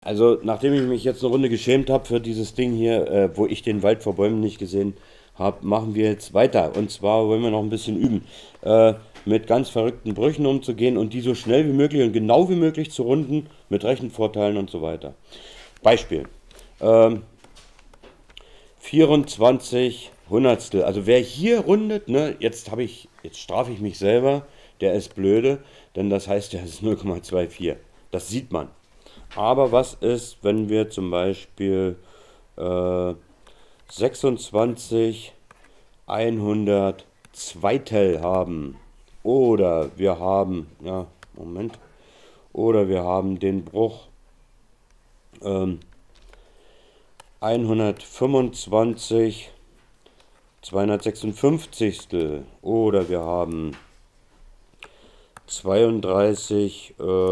Also, nachdem ich mich jetzt eine Runde geschämt habe für dieses Ding hier, wo ich den Wald vor Bäumen nicht gesehen habe, machen wir jetzt weiter. Und zwar wollen wir noch ein bisschen üben, mit ganz verrückten Brüchen umzugehen und die so schnell wie möglich und genau wie möglich zu runden, mit Rechenvorteilen und so weiter. Beispiel. Ähm, 24 Hundertstel. Also wer hier rundet, ne, jetzt strafe ich mich selber, der ist blöde, denn das heißt, der ist 0,24. Das sieht man. Aber was ist, wenn wir zum Beispiel äh, 26 102 haben? Oder wir haben, ja, Moment, oder wir haben den Bruch ähm, 125 256. Oder wir haben 32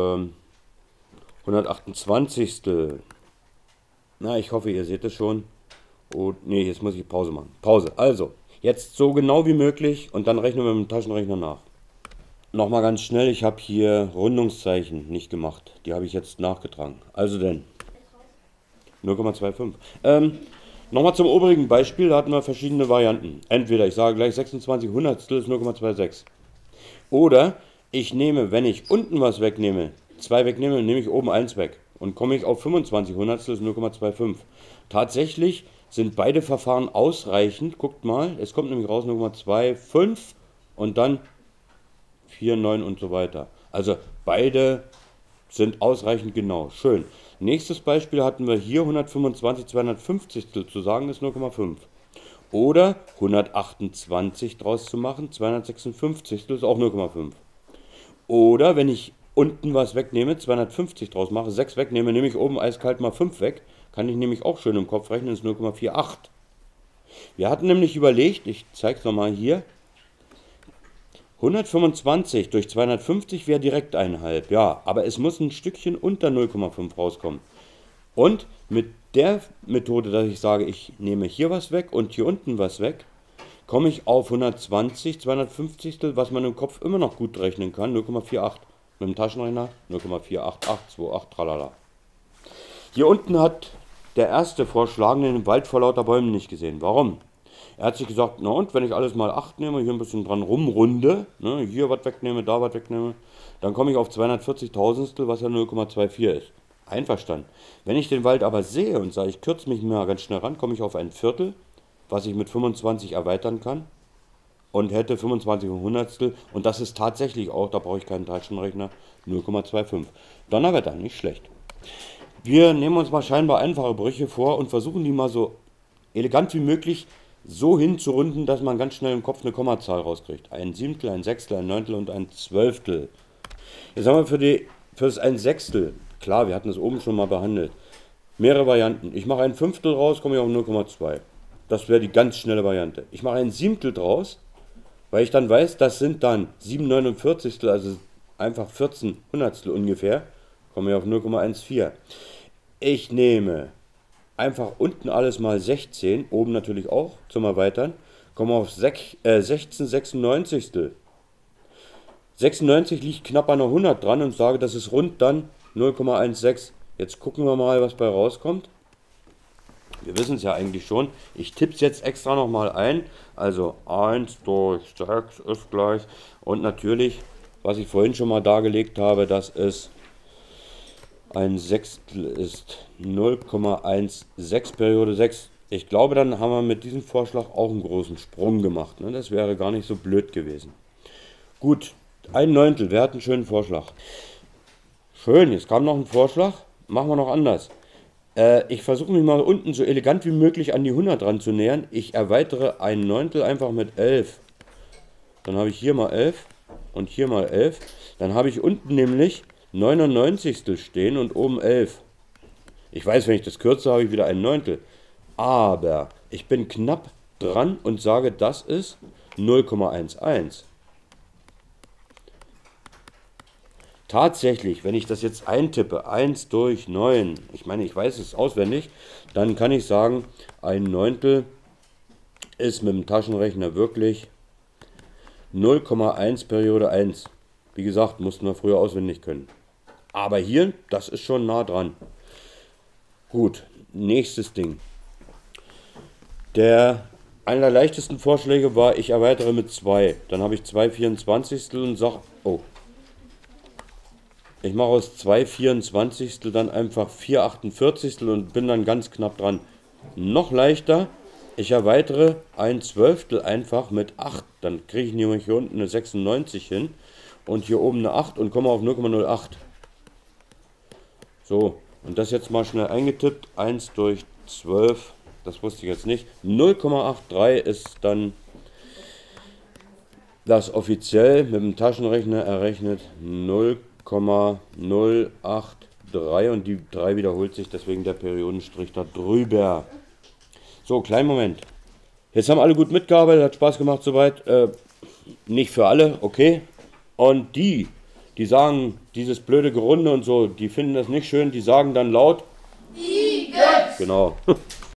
128. Na, ich hoffe, ihr seht es schon. Oh, nee, jetzt muss ich Pause machen. Pause. Also, jetzt so genau wie möglich und dann rechnen wir mit dem Taschenrechner nach. Nochmal ganz schnell, ich habe hier Rundungszeichen nicht gemacht. Die habe ich jetzt nachgetragen. Also denn, 0,25. Nochmal zum oberigen Beispiel, da hatten wir verschiedene Varianten. Entweder ich sage gleich 26 Hundertstel ist 0,26. Oder ich nehme, wenn ich unten was wegnehme, 2 wegnehme, nehme ich oben eins weg. Und komme ich auf 25 Hundertstel ist 0,25. Tatsächlich sind beide Verfahren ausreichend. Guckt mal, es kommt nämlich raus 0,25 und dann 4, 9 und so weiter. Also beide sind ausreichend genau. Schön. Nächstes Beispiel hatten wir hier 125 250 zu sagen, ist 0,5. Oder 128 draus zu machen, 256 ist auch 0,5. Oder wenn ich unten was wegnehme, 250 draus mache, 6 wegnehme, nehme ich oben eiskalt mal 5 weg, kann ich nämlich auch schön im Kopf rechnen, ist 0,48. Wir hatten nämlich überlegt, ich zeige es nochmal hier, 125 durch 250 wäre direkt 1,5, ja, aber es muss ein Stückchen unter 0,5 rauskommen. Und mit der Methode, dass ich sage, ich nehme hier was weg und hier unten was weg, komme ich auf 120, 250, was man im Kopf immer noch gut rechnen kann, 0,48. Mit dem Taschenrechner 0,48828, tralala. Hier unten hat der erste Vorschlagende den Wald vor lauter Bäumen nicht gesehen. Warum? Er hat sich gesagt, na und, wenn ich alles mal 8 nehme, hier ein bisschen dran rumrunde, ne, hier was wegnehme, da was wegnehme, dann komme ich auf 240 Tausendstel, was ja 0,24 ist. Einverstanden. Wenn ich den Wald aber sehe und sage, ich kürze mich mal ganz schnell ran, komme ich auf ein Viertel, was ich mit 25 erweitern kann und hätte 25 Hundertstel und das ist tatsächlich auch, da brauche ich keinen Taschenrechner, 0,25. Donnerwetter, nicht schlecht. Wir nehmen uns mal scheinbar einfache Brüche vor und versuchen die mal so elegant wie möglich so hinzurunden, dass man ganz schnell im Kopf eine Kommazahl rauskriegt. Ein Siebtel, ein Sechstel, ein Neuntel und ein Zwölftel. Jetzt haben wir für das ein Sechstel, klar, wir hatten es oben schon mal behandelt, mehrere Varianten. Ich mache ein Fünftel raus, komme ich auf 0,2. Das wäre die ganz schnelle Variante. Ich mache ein Siebtel draus, weil ich dann weiß, das sind dann 7,49, also einfach 14 Hundertstel ungefähr, komme ich auf 0,14. Ich nehme einfach unten alles mal 16, oben natürlich auch zum Erweitern, komme auf 16 96. 96 liegt knapp an der 100 dran und sage, das ist rund dann 0,16. Jetzt gucken wir mal, was bei rauskommt. Wir wissen es ja eigentlich schon. Ich tippe es jetzt extra nochmal ein. Also 1 durch 6 ist gleich. Und natürlich, was ich vorhin schon mal dargelegt habe, dass es ein Sechstel ist 0,16 Periode 6. Ich glaube, dann haben wir mit diesem Vorschlag auch einen großen Sprung gemacht. Ne? Das wäre gar nicht so blöd gewesen. Gut, ein Neuntel. Wer hat einen schönen Vorschlag? Schön, jetzt kam noch ein Vorschlag. Machen wir noch anders. Ich versuche mich mal unten so elegant wie möglich an die 100 ranzunähern. Ich erweitere ein Neuntel einfach mit 11. Dann habe ich hier mal 11 und hier mal 11. Dann habe ich unten nämlich 99 stehen und oben 11. Ich weiß, wenn ich das kürze, habe ich wieder ein Neuntel. Aber ich bin knapp dran und sage, das ist 0,11. Tatsächlich, wenn ich das jetzt eintippe, 1 durch 9, ich meine, ich weiß es auswendig, dann kann ich sagen, ein Neuntel ist mit dem Taschenrechner wirklich 0,1 Periode 1. Wie gesagt, mussten wir früher auswendig können. Aber hier, das ist schon nah dran. Gut, nächstes Ding. Einer der leichtesten Vorschläge war, ich erweitere mit 2. Dann habe ich 2 24. und sage, oh, ich mache aus 2 24. dann einfach 4 48. und bin dann ganz knapp dran. Noch leichter, ich erweitere ein Zwölftel einfach mit 8. Dann kriege ich nämlich hier unten eine 96 hin und hier oben eine 8 und komme auf 0,08. So, und das jetzt mal schnell eingetippt. 1 durch 12, das wusste ich jetzt nicht. 0,83 ist dann das offiziell mit dem Taschenrechner errechnet 0,083 und die 3 wiederholt sich, deswegen der Periodenstrich da drüber. So, kleinen Moment. Jetzt haben alle gut mitgearbeitet, hat Spaß gemacht soweit. Nicht für alle, okay. Und die sagen, dieses blöde Gerunde und so, die finden das nicht schön, die sagen dann laut. Igen! Genau.